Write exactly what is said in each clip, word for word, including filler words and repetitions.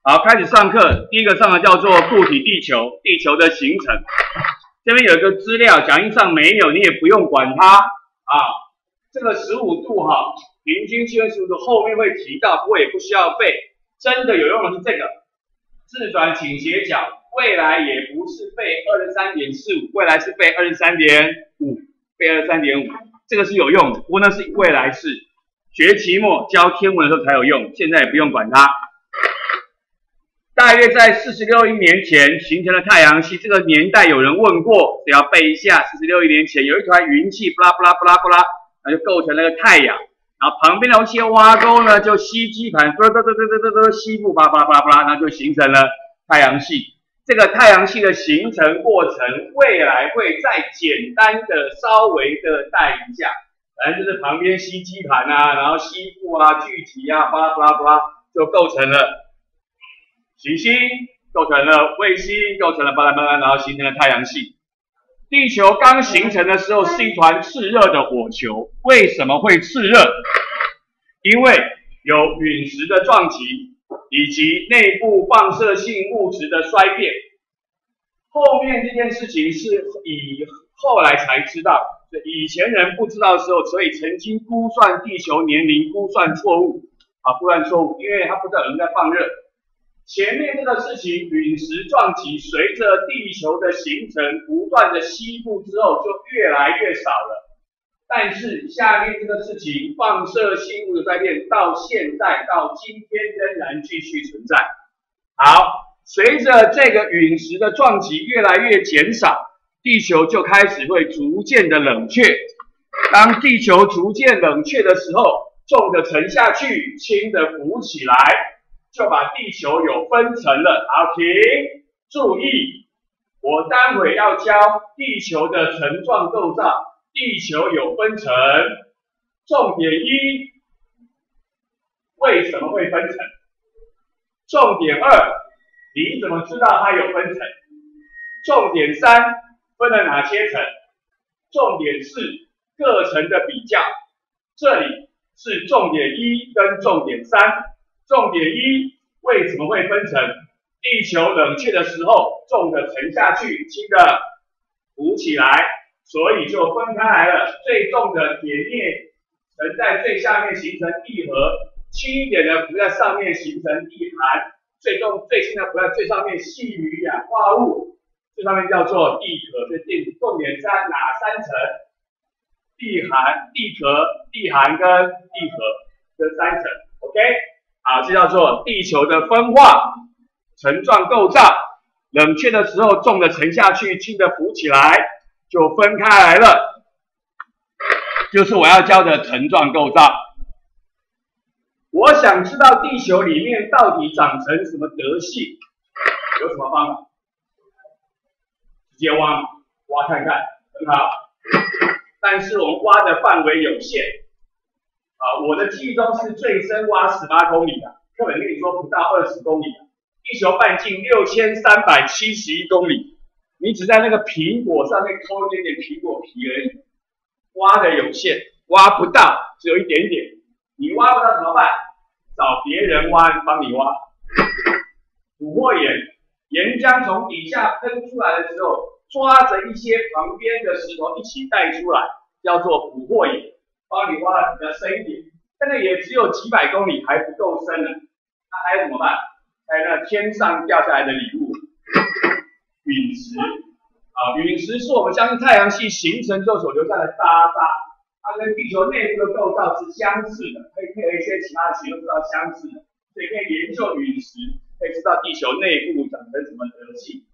好，开始上课。第一个上的叫做固体地球，地球的形成。这边有一个资料，讲义上没有，你也不用管它啊。这个十五度哈，平均气温十五度后面会提到，不过也不需要背。真的有用的是这个自转倾斜角，未来也不是背二十三点四五，未来是背二十三点五，背二十三点五，这个是有用的。不过那是未来式，学期末教天文的时候才有用，现在也不用管它。大约在四十六亿年前形成了太阳系，这个年代有人问过，只要背一下。四十六亿年前有一团云气，布拉布拉布拉布拉，那就构成了个太阳。然后旁边的一些挖沟呢，就吸积盘，嘚嘚嘚嘚嘚嘚嘚，吸附巴拉巴拉巴拉巴拉，那就形成了太阳系。这个太阳系的形成过程，未来会再简单的稍微的带一下，反正就是旁边吸积盘啊，然后吸附啊、聚集啊，巴拉巴拉巴拉，就构成了行星，构成了卫星，构成了巴拉巴拉，然后形成了太阳系。地球刚形成的时候是一团炽热的火球，为什么会炽热？因为有陨石的撞击，以及内部放射性物质的衰变。后面这件事情是以后来才知道，以前人不知道的时候，所以曾经估算地球年龄估算错误啊，估算错误，因为他不知道有人在放热。前面这个事情，陨石撞击随着地球的形成不断的吸附之后，就越来越少了。但是下面这个事情，放射性物质衰变到现在到今天仍然继续存在。好，随着这个陨石的撞击越来越减少，地球就开始会逐渐的冷却。当地球逐渐冷却的时候，重的沉下去，轻的浮起来。就把地球有分层了。好，停，注意，我待会要教地球的层状构造。地球有分层，重点一，为什么会分层？重点二，你怎么知道它有分层？重点三，分了哪些层？重点四，各层的比较。这里是重点一跟重点三。重点一，为什么会分层？地球冷却的时候，重的沉下去，轻的浮起来，所以就分开来了。最重的铁镍沉在最下面形成地核，轻一点的浮在上面形成地函，最重最轻的浮在最上面细铝氧化物，最上面叫做地壳。所以重点在哪三层？地函、地壳、地函跟地核这三层。OK。啊，这叫做地球的分化层状构造。冷却的时候，重的沉下去，轻的浮起来，就分开来了。就是我要教的层状构造。我想知道地球里面到底长成什么德性，有什么方法？直接挖，挖看看，很好。但是我们挖的范围有限。啊，我的记忆中是最深挖十八公里的，课本跟你说不到二十公里的，地球半径六千三百七十一公里，你只在那个苹果上面抠一点点苹果皮而已，挖的有限，挖不到，只有一点点，你挖不到怎么办？找别人挖，帮你挖。捕获盐，岩浆从底下喷出来的时候，抓着一些旁边的石头一起带出来，叫做捕获盐。帮你挖的比较深一点，但是也只有几百公里，还不够深呢。那还有怎么办？还有那天上掉下来的礼物，陨石啊，陨石是我们相信太阳系形成之后所留下的渣渣，它跟地球内部的构造是相似的，可以配合一些其他的学都知道相似的，所以可以研究陨石，可以知道地球内部长成什么德性。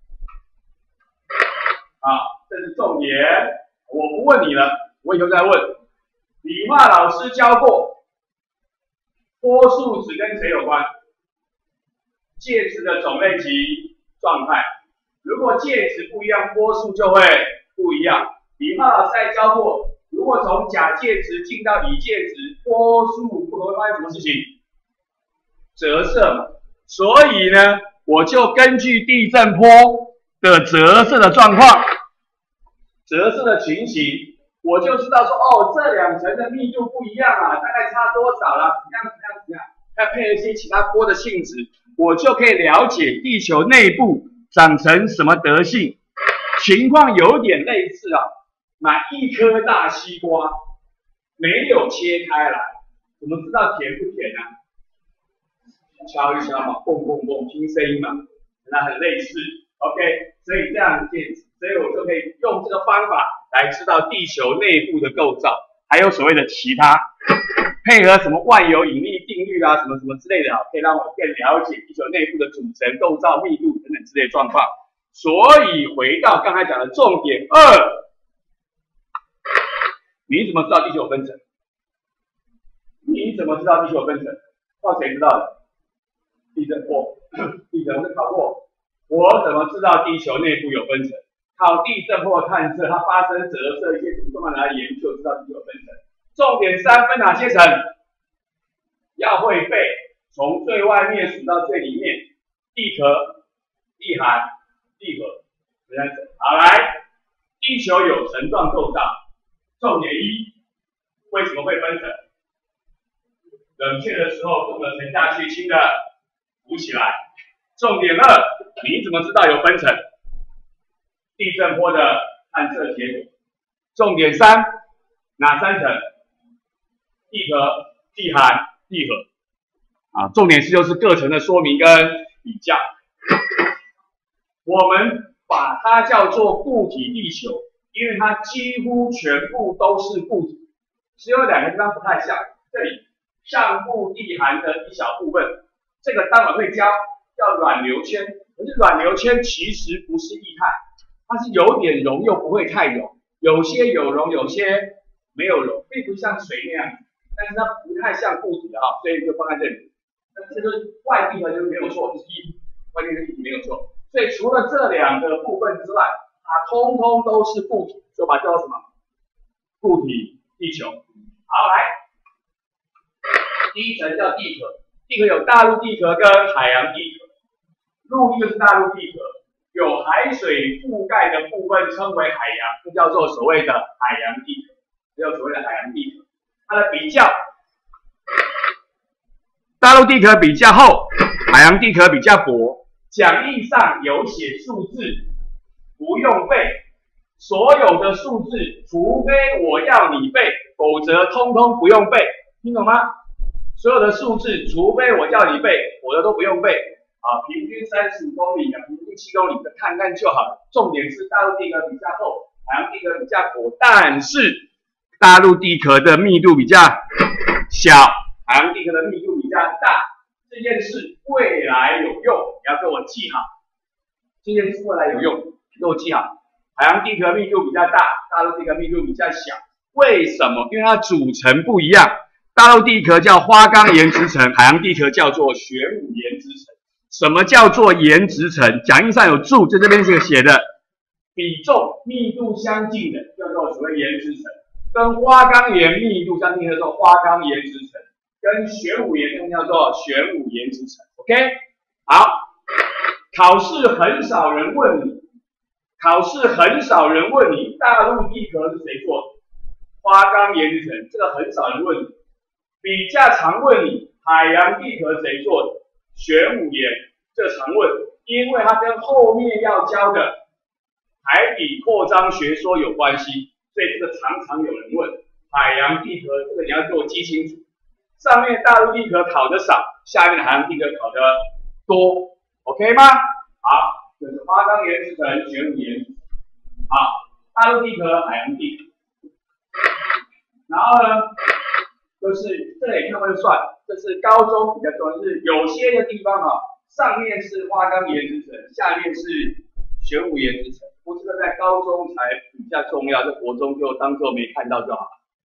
啊，这是重点，我不问你了，我以后再问。理化老师教过，波数值跟谁有关？介质的种类及状态。如果介质不一样，波数就会不一样。理化老师还教过，如果从钾介质进到乙介质，波数不同会发生什么事情？折射嘛。所以呢，我就根据地震波的折射的状况、折射的情形。我就知道说，哦，这两层的密度不一样啊，大概差多少啦？怎样怎样怎样？再配合一些其他波的性质， 我就可以了解地球内部长成什么德性。情况有点类似啊，买一颗大西瓜，没有切开来，怎么知道甜不甜啊？敲一敲嘛，蹦蹦蹦，听声音嘛，那很类似。OK， 所以这样子，所以我就可以用这个方法来知道地球内部的构造，还有所谓的其他，配合什么万有引力定律啊，什么什么之类的啊，可以让我更了解地球内部的组成、构造、密度等等之类的状况。所以回到刚才讲的重点二，你怎么知道地球有分层？你怎么知道地球有分层？靠谁知道的？地震波，地震会考过。我怎么知道地球内部有分层？靠地震波探测，它发生折射一些主动脉来研究，知道地球有分层。重点三分哪些层？要会背，从最外面数到最里面，地壳、地函、地核，这三层。好，来，地球有层状构造。重点一，为什么会分层？冷却的时候重的沉下去，轻的浮起来。重点二，你怎么知道有分层？地震波的探测结果。重点三，哪三层？地壳、地函、地核。啊，重点是就是各层的说明跟比较。我们把它叫做固体地球，因为它几乎全部都是固体，只有两个地方不太像。这里上部地函的一小部分，这个待会会教。叫软流圈，可是软流圈其实不是液态，它是有点溶又不会太溶，有些有溶，有些没有溶，并不像水那样，但是它不太像固体的哈，所以就放在这里。但这个外地核就是没有错，就是一体，外地核一体没有错。所以除了这两个部分之外，它通通都是固体，就把它叫做什么？固体地球。好，来，第一层叫地壳，地壳有大陆地壳跟海洋地壳。陆地就是大陆地壳，有海水覆盖的部分称为海洋，这叫做所谓的海洋地壳，这叫所谓的海洋地壳。它的比较，大陆地壳比较厚，海洋地壳比较薄。讲义上有写数字，不用背，所有的数字，除非我要你背，否则通通不用背，听懂吗？所有的数字，除非我叫你背，否则都不用背。啊，平均三十五公里啊，平均七公里的看看就好了。重点是大陆地壳比较厚，海洋地壳比较薄，但是大陆地壳的密度比较小，海洋地壳的密度比较大。这件事未来有用，你要给我记好。这件事未来有用，给我记好。海洋地壳密度比较大，大陆地壳密度比较小。为什么？因为它组成不一样。大陆地壳叫花岗岩质层，海洋地壳叫做玄武岩质层。什么叫做岩质层？讲义上有注，在这边是写的，比重密度相近的叫做所谓岩质层，跟花岗岩密度相近的叫做花岗岩质层，跟玄武岩叫做玄武岩质层。OK， 好，考试很少人问你，考试很少人问你大陆地壳是谁做的，花岗岩质层，这个很少人问你，比较常问你海洋地壳谁做的。玄武岩这常问，因为它跟后面要教的海底扩张学说有关系，所以这个常常有人问。海洋地壳这个你要给我记清楚，上面大陆地壳考的少，下面的海洋地壳考的多 ，OK 吗？好，这是花岗岩质层、玄武岩。好，大陆地壳、海洋地壳。然后呢，就是这里看会算。这是高中比较重要，就是有些的地方啊，上面是花岗岩质层，下面是玄武岩质层。不过这个在高中才比较重要，在国中就当做没看到就好。